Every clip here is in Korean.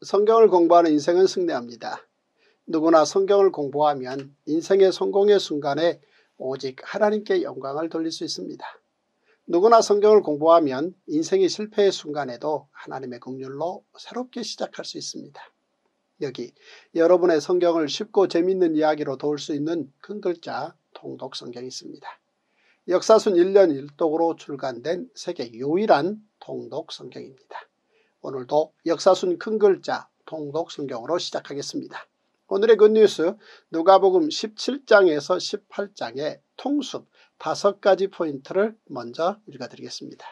성경을 공부하는 인생은 승리합니다. 누구나 성경을 공부하면 인생의 성공의 순간에 오직 하나님께 영광을 돌릴 수 있습니다. 누구나 성경을 공부하면 인생의 실패의 순간에도 하나님의 긍휼로 새롭게 시작할 수 있습니다. 여기 여러분의 성경을 쉽고 재미있는 이야기로 도울 수 있는 큰 글자 통독 성경이 있습니다. 역사순 1년 1독으로 출간된 세계 유일한 통독 성경입니다. 오늘도 역사순 큰 글자 통독 성경으로 시작하겠습니다. 오늘의 굿뉴스 누가복음 17장에서 18장의 통습 5가지 포인트를 먼저 읽어드리겠습니다.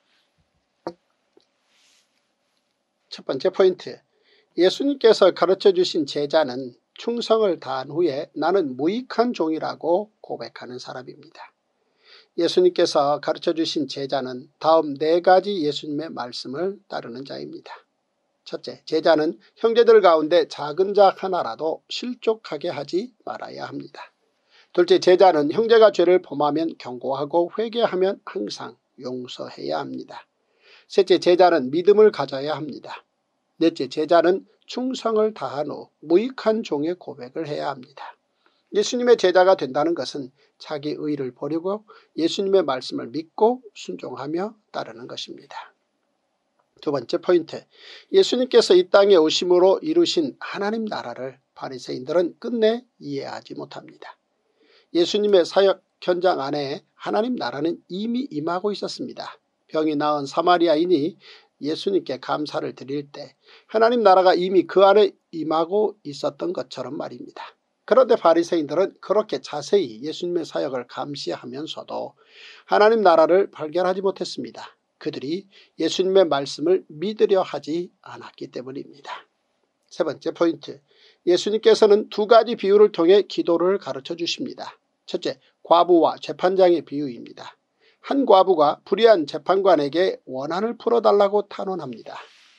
첫 번째 포인트, 예수님께서 가르쳐주신 제자는 충성을 다한 후에 나는 무익한 종이라고 고백하는 사람입니다. 예수님께서 가르쳐주신 제자는 다음 4가지 예수님의 말씀을 따르는 자입니다. 첫째, 제자는 형제들 가운데 작은 자 하나라도 실족하게 하지 말아야 합니다. 둘째, 제자는 형제가 죄를 범하면 경고하고 회개하면 항상 용서해야 합니다. 셋째, 제자는 믿음을 가져야 합니다. 넷째, 제자는 충성을 다한 후 무익한 종의 고백을 해야 합니다. 예수님의 제자가 된다는 것은 자기 의의를 버리고 예수님의 말씀을 믿고 순종하며 따르는 것입니다. 두 번째 포인트, 예수님께서 이 땅에 오심으로 이루신 하나님 나라를 바리새인들은 끝내 이해하지 못합니다. 예수님의 사역 현장 안에 하나님 나라는 이미 임하고 있었습니다. 병이 나은 사마리아인이 예수님께 감사를 드릴 때 하나님 나라가 이미 그 안에 임하고 있었던 것처럼 말입니다. 그런데 바리새인들은 그렇게 자세히 예수님의 사역을 감시하면서도 하나님 나라를 발견하지 못했습니다. 그들이 예수님의 말씀을 믿으려 하지 않았기 때문입니다. 세 번째 포인트, 예수님께서는 2가지 비유를 통해 기도를 가르쳐 주십니다. 첫째, 과부와 재판장의 비유입니다. 한 과부가 불의한 재판관에게 원한을 풀어달라고 탄원합니다.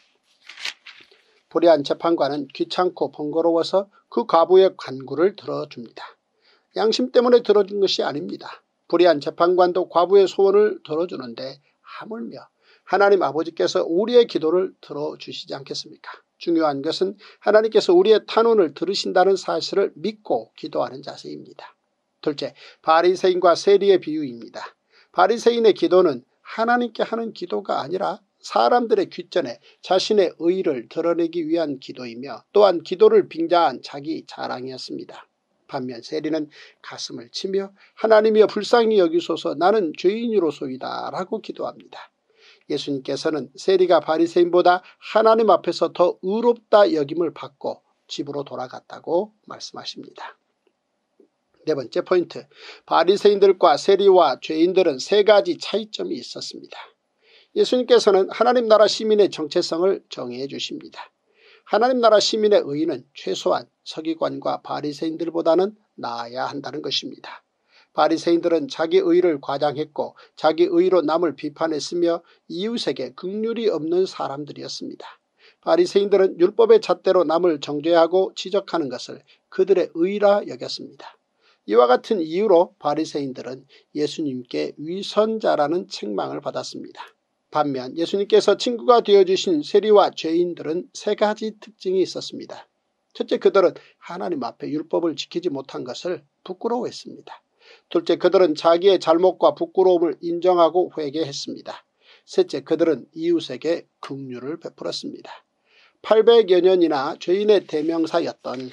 불의한 재판관은 귀찮고 번거로워서 그 과부의 간구를 들어줍니다. 양심 때문에 들어준 것이 아닙니다. 불의한 재판관도 과부의 소원을 들어주는데 하물며 하나님 아버지께서 우리의 기도를 들어주시지 않겠습니까? 중요한 것은 하나님께서 우리의 탄원을 들으신다는 사실을 믿고 기도하는 자세입니다. 둘째, 바리새인과 세리의 비유입니다. 바리새인의 기도는 하나님께 하는 기도가 아니라 사람들의 귓전에 자신의 의의를 드러내기 위한 기도이며 또한 기도를 빙자한 자기 자랑이었습니다. 반면 세리는 가슴을 치며 하나님이여 불쌍히 여기소서 나는 죄인으로소이다 라고 기도합니다. 예수님께서는 세리가 바리새인보다 하나님 앞에서 더 의롭다 여김을 받고 집으로 돌아갔다고 말씀하십니다. 네 번째 포인트, 바리새인들과 세리와 죄인들은 3가지 차이점이 있었습니다. 예수님께서는 하나님 나라 시민의 정체성을 정의해 주십니다. 하나님 나라 시민의 의의는 최소한 서기관과 바리새인들보다는 나아야 한다는 것입니다. 바리새인들은 자기 의의를 과장했고 자기 의의로 남을 비판했으며 이웃에게 긍휼이 없는 사람들이었습니다. 바리새인들은 율법의 잣대로 남을 정죄하고 지적하는 것을 그들의 의의라 여겼습니다. 이와 같은 이유로 바리새인들은 예수님께 위선자라는 책망을 받았습니다. 반면 예수님께서 친구가 되어주신 세리와 죄인들은 3가지 특징이 있었습니다. 첫째, 그들은 하나님 앞에 율법을 지키지 못한 것을 부끄러워했습니다. 둘째, 그들은 자기의 잘못과 부끄러움을 인정하고 회개했습니다. 셋째, 그들은 이웃에게 긍휼을 베풀었습니다. 800여 년이나 죄인의 대명사였던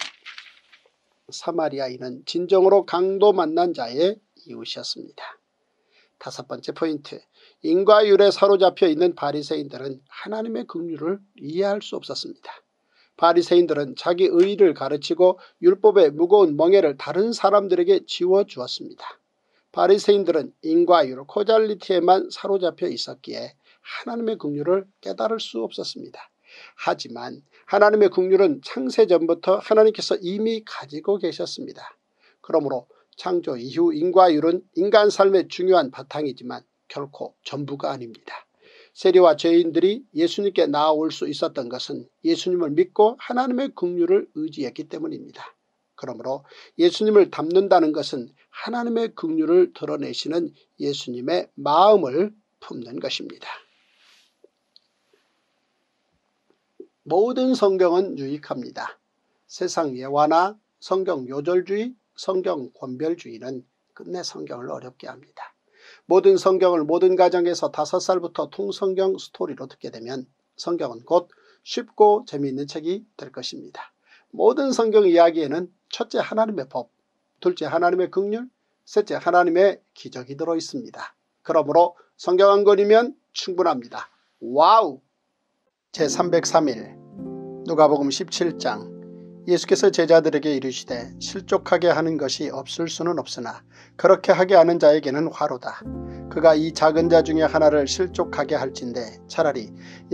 사마리아인은 진정으로 강도 만난 자의 이웃이었습니다. 5번째 포인트, 인과율에 사로잡혀 있는 바리새인들은 하나님의 긍휼을 이해할 수 없었습니다. 바리새인들은 자기 의의를 가르치고 율법의 무거운 멍에를 다른 사람들에게 지워주었습니다. 바리새인들은 인과율, 코잘리티에만 사로잡혀 있었기에 하나님의 긍휼을 깨달을 수 없었습니다. 하지만 하나님의 긍휼은 창세전부터 하나님께서 이미 가지고 계셨습니다. 그러므로 창조 이후 인과율은 인간 삶의 중요한 바탕이지만 결코 전부가 아닙니다. 세리와 죄인들이 예수님께 나아올 수 있었던 것은 예수님을 믿고 하나님의 긍휼을 의지했기 때문입니다. 그러므로 예수님을 닮는다는 것은 하나님의 긍휼을 드러내시는 예수님의 마음을 품는 것입니다. 모든 성경은 유익합니다. 세상 예화나 성경 요절주의, 성경 권별주의는 끝내 성경을 어렵게 합니다. 모든 성경을 모든 가정에서 5살부터 통성경 스토리로 듣게 되면 성경은 곧 쉽고 재미있는 책이 될 것입니다. 모든 성경 이야기에는 첫째 하나님의 법, 둘째 하나님의 긍휼, 셋째 하나님의 기적이 들어있습니다. 그러므로 성경 한 권이면 충분합니다. 와우! 제303일 누가복음 17장 예수께서 제자들에게 이르시되 실족하게 하는 것이 없을 수는 없으나 그렇게 하게 하는 자에게는 화로다. 그가 이 작은 자 중에 하나를 실족하게 할진대 차라리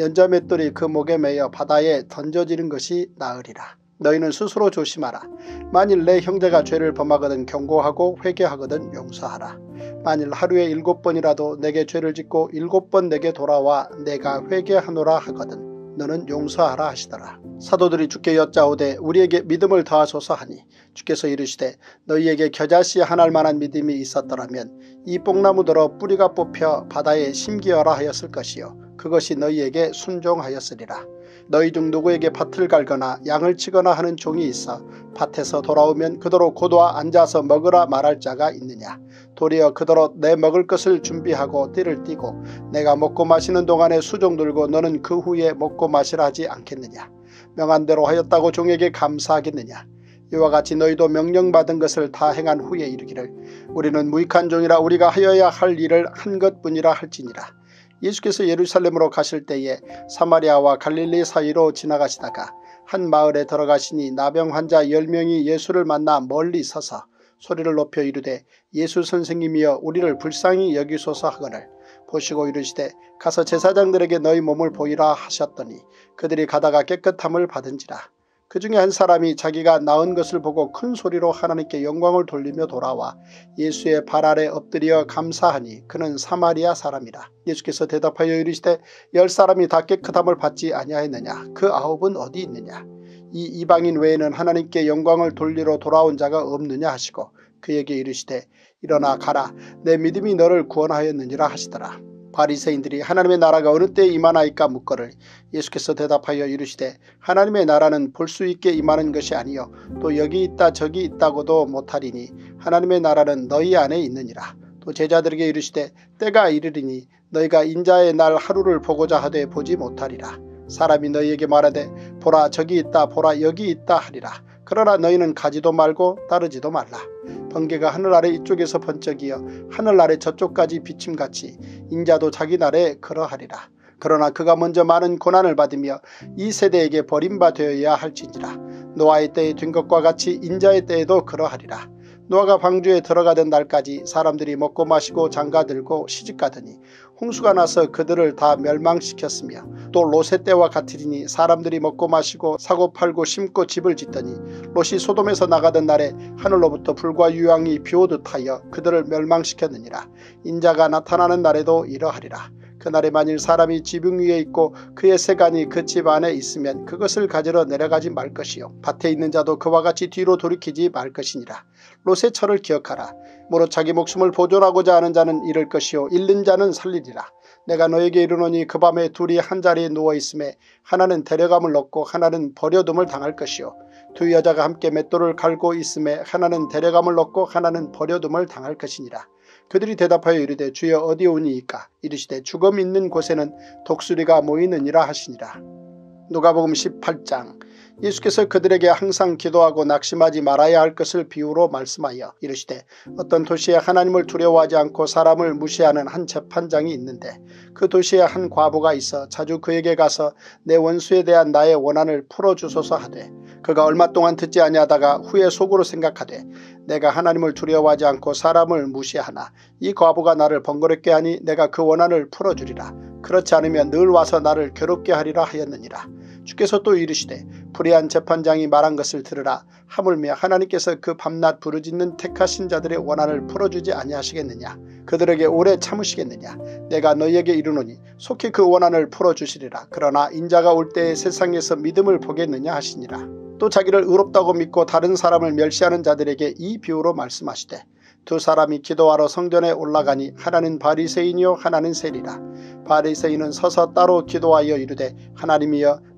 연자맷돌이 그 목에 매여 바다에 던져지는 것이 나으리라. 너희는 스스로 조심하라. 만일 내 형제가 죄를 범하거든 경고하고 회개하거든 용서하라. 만일 하루에 7번이라도 내게 죄를 짓고 7번 내게 돌아와 내가 회개하노라 하거든 너는 용서하라 하시더라. 사도들이 주께 여짜오되 우리에게 믿음을 더하소서 하니 주께서 이르시되 너희에게 겨자씨 하나일 만한 믿음이 있었더라면 이 뽕나무더러 뿌리가 뽑혀 바다에 심기어라 하였을 것이요 그것이 너희에게 순종하였으리라. 너희 중 누구에게 밭을 갈거나 양을 치거나 하는 종이 있어 밭에서 돌아오면 그더러 고도와 앉아서 먹으라 말할 자가 있느냐. 도리어 그더러 내 먹을 것을 준비하고 띠를 띠고 내가 먹고 마시는 동안에 수종 들고 너는 그 후에 먹고 마시라 하지 않겠느냐. 명한 대로 하였다고 종에게 감사하겠느냐. 이와 같이 너희도 명령받은 것을 다 행한 후에 이르기를 우리는 무익한 종이라 우리가 하여야 할 일을 한 것뿐이라 할지니라. 예수께서 예루살렘으로 가실 때에 사마리아와 갈릴리 사이로 지나가시다가 한 마을에 들어가시니 나병 환자 10명이 예수를 만나 멀리 서서 소리를 높여 이르되 예수 선생님이여 우리를 불쌍히 여기소서 하거늘 보시고 이르시되 가서 제사장들에게 너희 몸을 보이라 하셨더니 그들이 가다가 깨끗함을 받은지라. 그 중에 한 사람이 자기가 나은 것을 보고 큰 소리로 하나님께 영광을 돌리며 돌아와 예수의 발 아래 엎드려 감사하니 그는 사마리아 사람이라. 예수께서 대답하여 이르시되 10사람이 다 깨끗함을 받지 아니하였느냐. 그 9은 어디 있느냐. 이 이방인 외에는 하나님께 영광을 돌리러 돌아온 자가 없느냐 하시고 그에게 이르시되 일어나 가라. 내 믿음이 너를 구원하였느니라 하시더라. 바리새인들이 하나님의 나라가 어느 때에 임하나이까 묻거를 예수께서 대답하여 이르시되 하나님의 나라는 볼 수 있게 임하는 것이 아니요 또 여기 있다 저기 있다고도 못하리니 하나님의 나라는 너희 안에 있느니라. 또 제자들에게 이르시되 때가 이르리니 너희가 인자의 날 하루를 보고자 하되 보지 못하리라. 사람이 너희에게 말하되 보라 저기 있다 보라 여기 있다 하리라. 그러나 너희는 가지도 말고 따르지도 말라. 번개가 하늘 아래 이쪽에서 번쩍이어 하늘 아래 저쪽까지 비침같이 인자도 자기 날에 그러하리라. 그러나 그가 먼저 많은 고난을 받으며 이 세대에게 버림바 되어야 할지니라. 노아의 때에 된 것과 같이 인자의 때에도 그러하리라. 노아가 방주에 들어가던 날까지 사람들이 먹고 마시고 장가들고 시집가더니 홍수가 나서 그들을 다 멸망시켰으며 또 롯의 때와 같으리니 사람들이 먹고 마시고 사고 팔고 심고 집을 짓더니 롯이 소돔에서 나가던 날에 하늘로부터 불과 유황이 비오듯 하여 그들을 멸망시켰느니라. 인자가 나타나는 날에도 이러하리라. 그날에 만일 사람이 지붕 위에 있고 그의 세간이 그 집 안에 있으면 그것을 가지러 내려가지 말 것이요 밭에 있는 자도 그와 같이 뒤로 돌이키지 말 것이니라. 롯의 철을 기억하라. 무릇 자기 목숨을 보존하고자 하는 자는 잃을 것이요 잃는 자는 살리리라. 내가 너에게 이르노니 그 밤에 둘이 한자리에 누워있음에 하나는 데려감을 얻고 하나는 버려둠을 당할 것이요 두 여자가 함께 맷돌을 갈고 있음에 하나는 데려감을 얻고 하나는 버려둠을 당할 것이니라. 그들이 대답하여 이르되 주여 어디 오니이까. 이르시되 죽음 있는 곳에는 독수리가 모이느니라 하시니라. 누가복음 18장 예수께서 그들에게 항상 기도하고 낙심하지 말아야 할 것을 비유로 말씀하여 이르시되 어떤 도시에 하나님을 두려워하지 않고 사람을 무시하는 한 재판장이 있는데 그 도시에 한 과부가 있어 자주 그에게 가서 내 원수에 대한 나의 원한을 풀어주소서 하되 그가 얼마 동안 듣지 아니하다가 후에 속으로 생각하되 내가 하나님을 두려워하지 않고 사람을 무시하나 이 과부가 나를 번거롭게 하니 내가 그 원한을 풀어주리라. 그렇지 않으면 늘 와서 나를 괴롭게 하리라 하였느니라. 주께서 또 이르시되 불의한 재판장이 말한 것을 들으라. 하물며 하나님께서 그 밤낮 부르짖는 택하신 자들의 원한을 풀어주지 아니하시겠느냐. 그들에게 오래 참으시겠느냐. 내가 너희에게 이르노니 속히 그 원한을 풀어주시리라. 그러나 인자가 올 때에 세상에서 믿음을 보겠느냐 하시니라. 또 자기를 의롭다고 믿고 다른 사람을 멸시하는 자들에게 이 비유로 말씀하시되 두 사람이 기도하러 성전에 올라가니 하나는 바리새인이요 하나는 세리라. 바리새인은 서서 따로 기도하여 이르되 하나님이여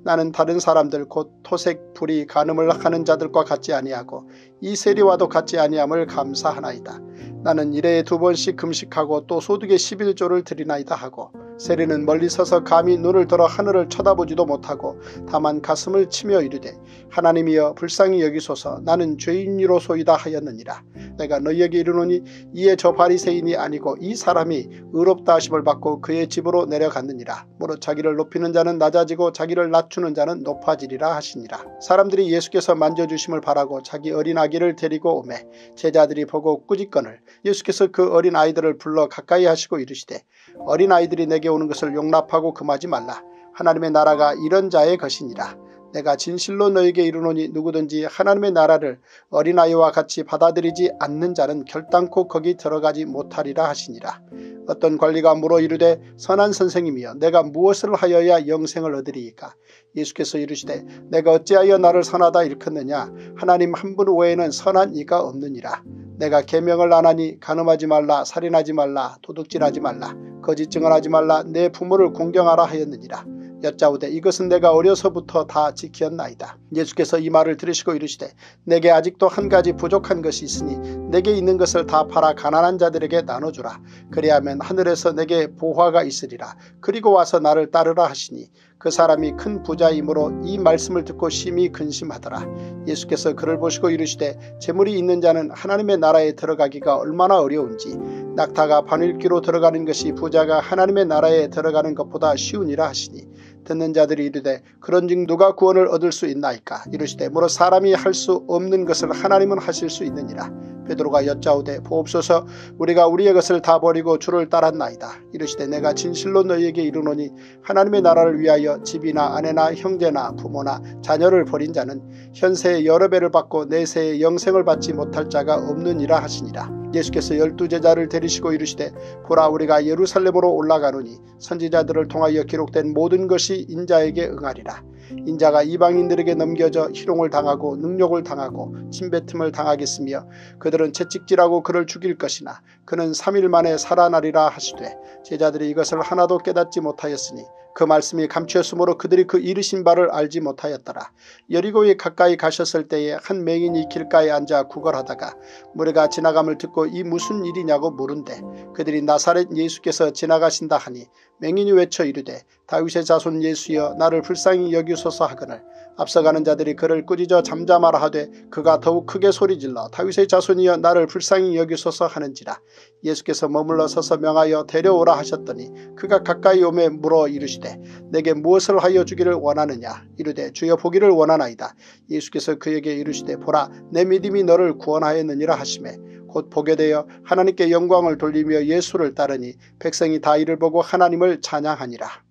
나는 다른 사람들 곧 토색 불이 간음을 하는 자들과 같지 아니하고 이 세리와도 같지 아니함을 감사하나이다. 나는 일해에 2번씩 금식하고 또 소득의 11조를 드리나이다 하고 세리는 멀리 서서 감히 눈을 들어 하늘을 쳐다보지도 못하고 다만 가슴을 치며 이르되 하나님이여 불쌍히 여기소서 나는 죄인이로소이다 하였느니라. 내가 너희에게 이르노니 이에 저 바리새인이 아니고 이 사람이 의롭다 하심을 받고 그의 집으로 내려갔느니라. 무릇 자기를 높이는 자는 낮아지고 자기를 낮추는 자는 높아지리라 하시니라. 사람들이 예수께서 만져주심을 바라고 자기 어린 아기를 데리고 오매 제자들이 보고 꾸짖거늘 예수께서 그 어린 아이들을 불러 가까이 하시고 이르시되 어린 아이들이 내게 오는 것을 용납하고 금하지 말라. 하나님의 나라가 이런 자의 것이니라. 내가 진실로 너에게 이르노니 누구든지 하나님의 나라를 어린아이와 같이 받아들이지 않는 자는 결단코 거기 들어가지 못하리라 하시니라. 어떤 관리가 물어 이르되 선한 선생님이여 내가 무엇을 하여야 영생을 얻으리이까. 예수께서 이르시되 내가 어찌하여 나를 선하다 일컫느냐. 하나님 한 분 외에는 선한 이가 없느니라. 내가 계명을 안 하니 간음하지 말라, 살인하지 말라, 도둑질하지 말라, 거짓 증언하지 말라, 내 부모를 공경하라 하였느니라. 여짜오되 이것은 내가 어려서부터 다 지켰나이다. 예수께서 이 말을 들으시고 이르시되 내게 아직도 한 가지 부족한 것이 있으니 내게 있는 것을 다 팔아 가난한 자들에게 나눠주라. 그리하면 하늘에서 내게 보화가 있으리라. 그리고 와서 나를 따르라 하시니 그 사람이 큰 부자이므로 이 말씀을 듣고 심히 근심하더라. 예수께서 그를 보시고 이르시되 재물이 있는 자는 하나님의 나라에 들어가기가 얼마나 어려운지 낙타가 바늘귀로 들어가는 것이 부자가 하나님의 나라에 들어가는 것보다 쉬우니라 하시니 듣는 자들이 이르되 그런즉 누가 구원을 얻을 수 있나이까. 이르시되 무릇 사람이 할 수 없는 것을 하나님은 하실 수 있느니라. 베드로가 여짜오되 보옵소서 우리가 우리의 것을 다 버리고 주를 따랐나이다. 이르시되 내가 진실로 너희에게 이르노니 하나님의 나라를 위하여 집이나 아내나 형제나 부모나 자녀를 버린 자는 현세에 여러 배를 받고 내세에 영생을 받지 못할 자가 없느니라 하시니라. 예수께서 12제자를 데리시고 이르시되 보라 우리가 예루살렘으로 올라가노니 선지자들을 통하여 기록된 모든 것이 인자에게 응하리라. 인자가 이방인들에게 넘겨져 희롱을 당하고 능욕을 당하고 침뱉음을 당하겠으며 그들은 채찍질하고 그를 죽일 것이나 그는 3일 만에 살아나리라 하시되 제자들이 이것을 하나도 깨닫지 못하였으니 그 말씀이 감추었으므로 그들이 그 이르신 바를 알지 못하였더라. 여리고에 가까이 가셨을 때에 한 맹인이 길가에 앉아 구걸하다가 무리가 지나감을 듣고 이 무슨 일이냐고 물은데 그들이 나사렛 예수께서 지나가신다 하니 맹인이 외쳐 이르되 다윗의 자손 예수여 나를 불쌍히 여기소서 하거늘 앞서가는 자들이 그를 꾸짖어 잠잠하라 하되 그가 더욱 크게 소리질러 다윗의 자손이여 나를 불쌍히 여기소서 하는지라. 예수께서 머물러 서서 명하여 데려오라 하셨더니 그가 가까이 오매 물어 이르시되 내게 무엇을 하여 주기를 원하느냐. 이르되 주여 보기를 원하나이다. 예수께서 그에게 이르시되 보라 내 믿음이 너를 구원하였느니라 하시매 곧 보게 되어 하나님께 영광을 돌리며 예수를 따르니 백성이 다 이를 보고 하나님을 찬양하니라.